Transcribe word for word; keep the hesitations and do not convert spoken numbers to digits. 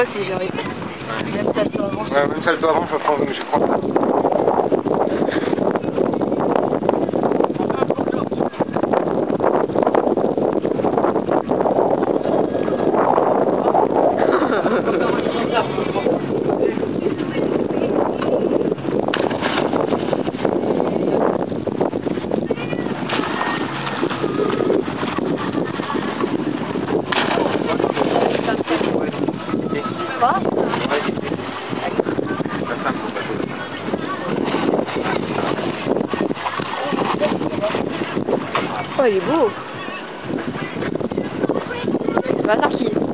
pas si j'y arrive. Ouais. Même salto avant. Ouais, même salto avant, je prends, je prends ça. Quoi? La femme, c'est pas cool. Oh, il est beau. Bâtard qui est.